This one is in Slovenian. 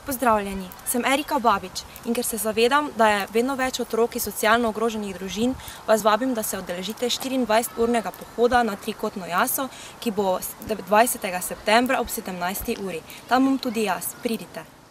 Pozdravljeni, sem Erika Babič in ker se zavedam, da je vedno več otrok iz socialno ogroženih družin, vas vabim, da se udeležite 24-urnega pohoda na trikotno jaso, ki bo 20. septembra ob 17. uri. Tam bom tudi jaz, pridite!